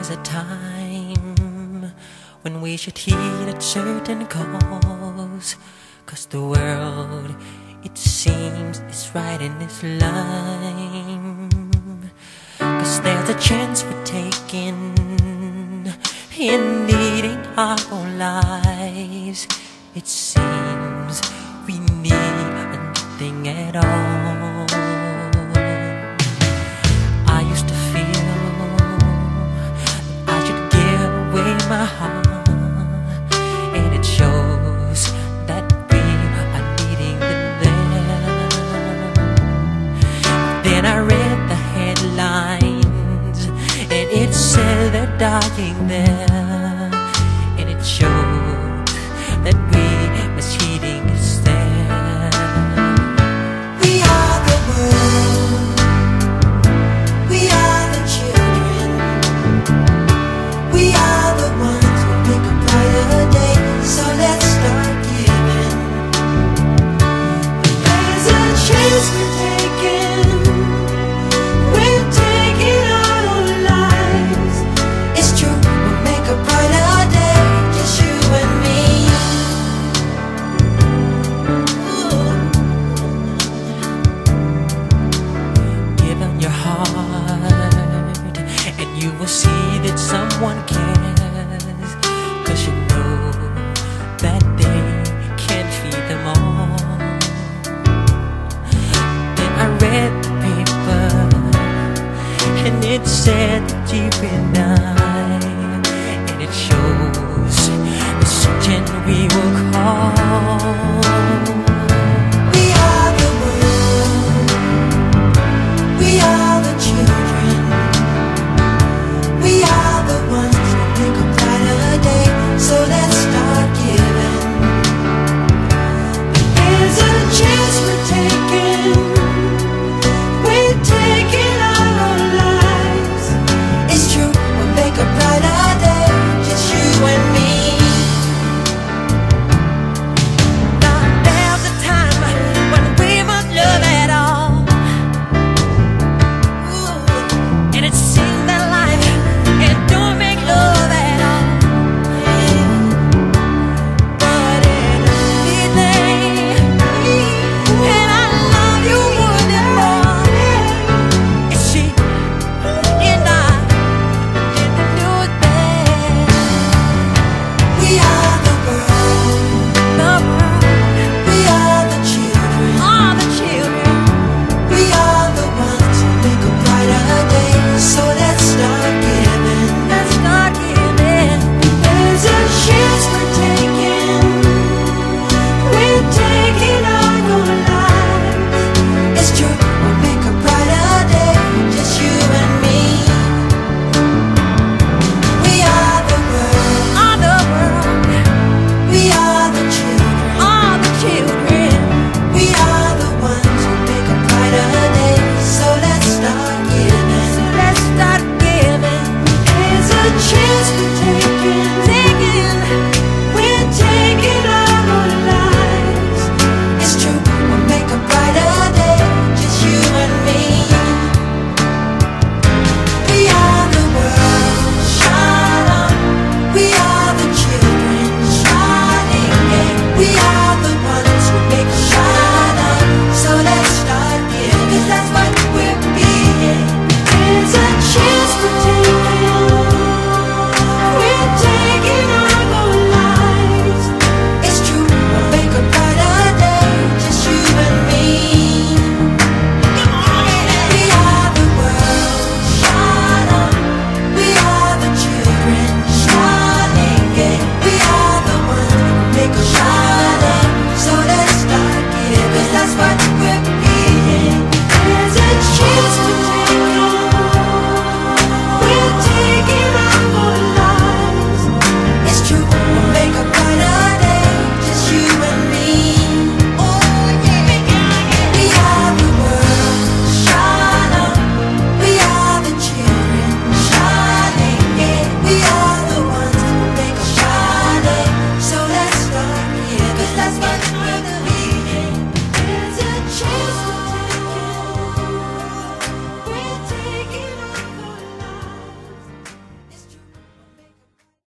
there's a time when we should heed a certain cause, 'cause the world, it seems, is right in its line. 'Cause there's a chance for taking in leading our own lives. It seems we need nothing at all. I used to feel that I should give away my heart, and it shows that we are needing it there. Then I read the headlines, and it said they're dying there, and it showed that we misheeding is there. We are the world, we are the children, we are the ones who make a brighter day. So let's start giving. There's a chance we're taking our own lives. It's true, we'll make a brighter day, just you and me. Give them your heart, and you will see that someone cares, 'cause you know that they can't feed them all. Then I read the paper, and it said that deep in